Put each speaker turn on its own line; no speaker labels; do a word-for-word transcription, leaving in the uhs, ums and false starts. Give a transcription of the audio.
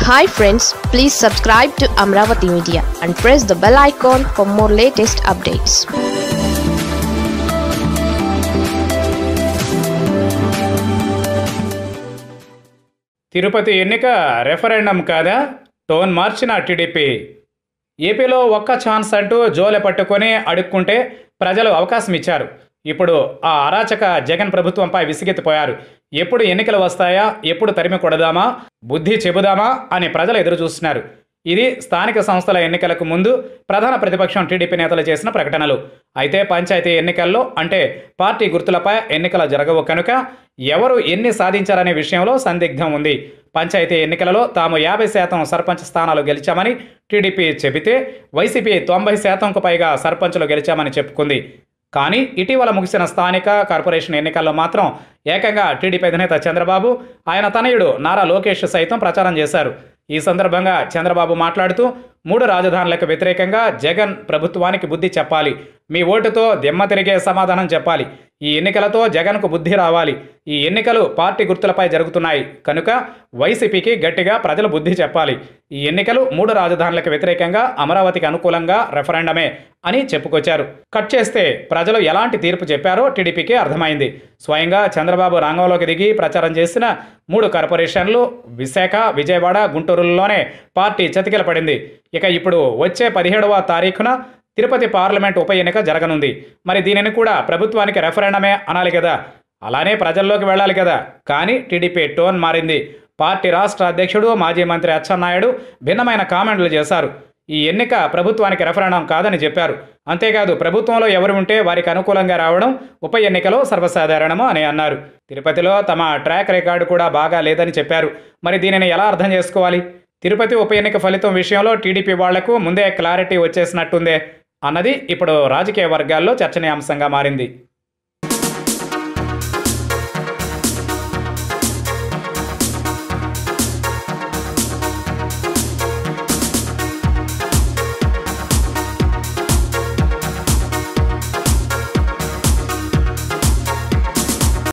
Hi friends, please subscribe to Amaravathi Media and press the bell icon for more latest updates.
Tirupati ఎన్నిక referendum కాదా? Tone మార్చిన TDP. ఏపీలో ఒక్క chance అంటూ జోలె పట్టుకొని అడుక్కుంటే ప్రజలు అవకాశం ఇచ్చారు. ఇప్పుడు ఆ అరాచక జగన్ ప్రభుత్వంపై విసిగెత్తిపోయారు. ఎప్పుడు ఎన్నికలు వస్తాయా, ఎప్పుడు తరిమి కొడదామా, బుద్ధి చెబుదామా అని ప్రజలు ఎదురు చూస్తున్నారు. ఇది స్థానిక సంస్థల ఎన్నికలకు ముందు ప్రధాన ప్రతిపక్షం టీడీపీ నేతలు చేసిన ప్రకటనలు. అయితే పంచాయతీ ఎన్నికల్లో అంటే పార్టీ గుర్తులపై ఎన్నికలు జరగవు కనుక ఎవరు ఎన్ని సాధించారనే విషయంలో సందిగ్ధం ఉంది. పంచాయతీ ఎన్నికలలో తాము యాభై శాతం సర్పంచ్ స్థానాలు గెలిచామని టీడీపీ చెబితే వైసీపీ తొంభై శాతంకు పైగా సర్పంచ్లు గెలిచామని చెప్పుకుంది. కానీ ఇటీవల ముగిసిన స్థానిక కార్పొరేషన్ ఎన్నికల్లో మాత్రం ఏకంగా టీడీపీ అధినేత చంద్రబాబు, ఆయన తనయుడు నారా లోకేష్ సైతం ప్రచారం చేశారు. ఈ సందర్భంగా చంద్రబాబు మాట్లాడుతూ మూడు రాజధానులకు వ్యతిరేకంగా జగన్ ప్రభుత్వానికి బుద్ధి చెప్పాలి, మీ ఓటుతో దిమ్మ తిరిగే సమాధానం చెప్పాలి, ఈ ఎన్నికలతో జగన్కు బుద్ధి రావాలి, ఈ ఎన్నికలు పార్టీ గుర్తులపై జరుగుతున్నాయి కనుక వైసీపీకి గట్టిగా ప్రజలు బుద్ధి చెప్పాలి, ఈ ఎన్నికలు మూడు రాజధానులకు వ్యతిరేకంగా అమరావతికి అనుకూలంగా రెఫరెండమే అని చెప్పుకొచ్చారు. కట్ చేస్తే ప్రజలు ఎలాంటి తీర్పు చెప్పారో టీడీపీకి అర్థమైంది. స్వయంగా చంద్రబాబు రంగంలోకి దిగి ప్రచారం చేసిన మూడు కార్పొరేషన్లు విశాఖ, విజయవాడ, గుంటూరులోనే పార్టీ చతికిల పడింది. ఇక ఇప్పుడు వచ్చే పదిహేడవ తారీఖున తిరుపతి పార్లమెంట్ ఉప ఎన్నిక జరగనుంది. మరి దీనిని కూడా ప్రభుత్వానికి రెఫరెండమే అనాలి కదా, అలానే ప్రజల్లోకి వెళ్ళాలి కదా. కానీ టీడీపీ టోన్ మారింది. పార్టీ రాష్ట్ర అధ్యక్షుడు మాజీ మంత్రి అచ్చెన్నాయుడు భిన్నమైన కామెంట్లు చేశారు. ఈ ఎన్నిక ప్రభుత్వానికి రెఫరెండం కాదని చెప్పారు. అంతేకాదు ప్రభుత్వంలో ఎవరు ఉంటే వారికి అనుకూలంగా రావడం ఉప ఎన్నికలో సర్వసాధారణము అని అన్నారు. తిరుపతిలో తమ ట్రాక్ రికార్డు కూడా బాగా లేదని చెప్పారు. మరి దీనిని ఎలా అర్థం చేసుకోవాలి? తిరుపతి ఉప ఎన్నిక ఫలితం విషయంలో టీడీపీ వాళ్లకు ముందే క్లారిటీ వచ్చేసినట్టుందే అన్నది ఇప్పుడు రాజకీయ వర్గాల్లో చర్చనీయాంశంగా మారింది.